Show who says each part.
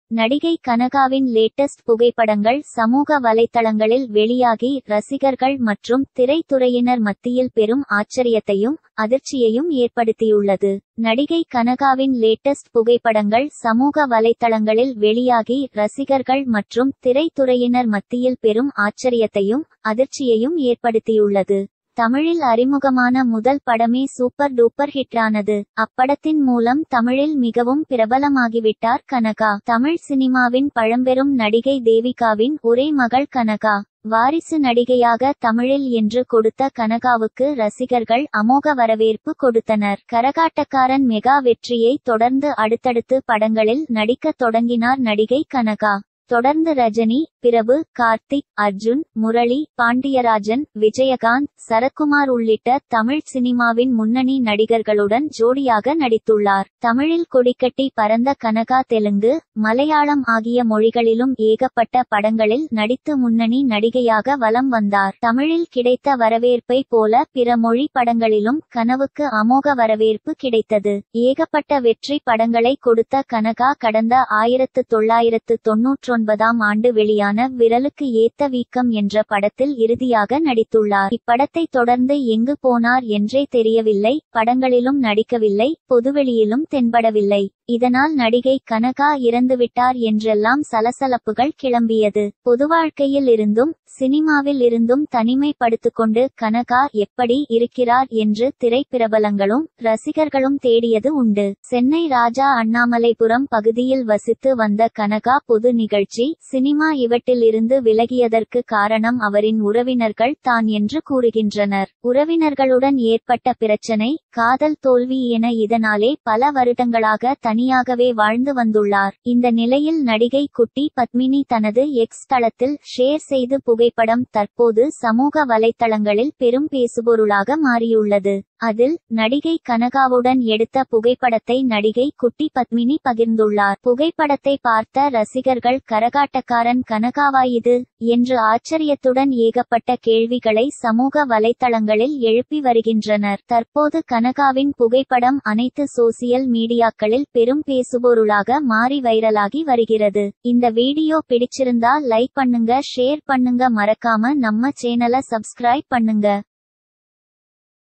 Speaker 1: நடிகை கனகாவின் லேட்டஸ்ட் புகைப்படங்கள் சமூக வலைத்தளங்களில் வெளியாகி ரசிகர்கள் மற்றும் திரைத்துறையினர் மத்தியில் பெரும் ஆச்சரியத்தையும் அதிர்ச்சியையும் ஏற்படுத்தியுள்ளது. நடிகை கனகாவின் லேட்டஸ்ட் புகைப்படங்கள் சமூக வலைத்தளங்களில் வெளியாகி ரசிகர்கள் மற்றும் திரைத்துறையினர் மத்தியில் பெரும் ஆச்சரியத்தையும் அதிர்ச்சியையும் ஏற்படுத்தியுள்ளது. தமிழில் அறிமுகமான முதல் படமே சூப்பர் டூப்பர் ஹிட்டானது. அப்படத்தின் மூலம் தமிழில் மிகவும் பிரபலமாகிவிட்டார் கனகா. தமிழ் சினிமாவின் பழம்பெரும் நடிகை தேவிகாவின் ஒரே மகள் கனகா. வாரிசு நடிகையாக தமிழில் என்று கொடுத்த கனகாவுக்கு ரசிகர்கள் அமோக வரவேற்பு கொடுத்தனர். கரகாட்டக்காரன் மெகா வெற்றியை தொடர்ந்து அடுத்தடுத்து படங்களில் நடிக்கத் தொடங்கினார் நடிகை கனகா. தொடர்ந்து ரஜினி, பிரபு, கார்த்திக், அர்ஜுன், முரளி, பாண்டியராஜன், விஜயகாந்த், சரத்குமார் உள்ளிட்ட தமிழ் சினிமாவின் முன்னணி நடிகர்களுடன் ஜோடியாக நடித்துள்ளார். தமிழில் கொடிக்கட்டி பறந்த கனகா தெலுங்கு, மலையாளம் ஆகிய மொழிகளிலும் ஏகப்பட்ட படங்களில் நடித்து முன்னணி நடிகையாக வலம் வந்தார். தமிழில் கிடைத்த வரவேற்பை போல பிற மொழி படங்களிலும் கனவுக்கு அமோக வரவேற்பு கிடைத்தது. ஏகப்பட்ட வெற்றி படங்களை கொடுத்த கனகா கடந்த 1999 ஆண்டு வெளியான விரலுக்கு ஏத்த வீக்கம் என்ற படத்தில் இறுதியாக நடித்துள்ளார். இப்படத்தை தொடர்ந்து எங்கு போனார் என்றே தெரியவில்லை. படங்களிலும் நடிக்கவில்லை, பொதுவெளியிலும் தென்படவில்லை. இதனால் நடிகை கனகா இறந்துவிட்டார் என்றெல்லாம் சலசலப்புகள் கிளம்பியது. பொது வாழ்க்கையில் இருந்தும் சினிமாவில் இருந்தும் தனிமைப்படுத்திக்கொண்டு கனகா எப்படி இருக்கிறார் என்று திரைப்பிரபலங்களும் ரசிகர்களும் தேடியது உண்டு. சென்னை ராஜா அண்ணாமலைபுரம் பகுதியில் வசித்து வந்த கனகா பொது நிகழ்ச்சி, சினிமா இவற்றில் இருந்து விலகியதற்கு காரணம் அவரின் உறவினர்கள் தான் என்று கூறுகின்றனர். உறவினர்களுடன் ஏற்பட்ட பிரச்சனை, காதல் தோல்வி என இதனாலே பல வருடங்களாக தனியாகவே வாழ்ந்து வந்துள்ளார். இந்த நிலையில் நடிகை குட்டி பத்மினி தனது எக்ஸ் தளத்தில் ஷேர் செய்து புகைப்படம் தற்போது சமூக வலைத்தளங்களில் பெரும் பேசுபொருளாக மாறியுள்ளது. அதில் நடிகை கனகாவுடன் எடுத்த புகைப்படத்தை நடிகை குட்டி பத்மினி பகிர்ந்துள்ளார். புகைப்படத்தை பார்த்த ரசிகர்கள் கரகாட்டக்காரன் கனகாவா இது என்று ஆச்சரியத்துடன் ஏகப்பட்ட கேள்விகளை சமூக வலைத்தளங்களில் எழுப்பி வருகின்றனர். தற்போது கனகாவின் புகைப்படம் அனைத்து சோசியல் மீடியாக்களில் பெரும் பேசுபொருளாக மாறி வைரலாகி வருகிறது. இந்த வீடியோ பிடிச்சிருந்தா லைக் பண்ணுங்க, ஷேர் பண்ணுங்க, மறக்காம நம்ம சேனலை சப்ஸ்கிரைப் பண்ணுங்க.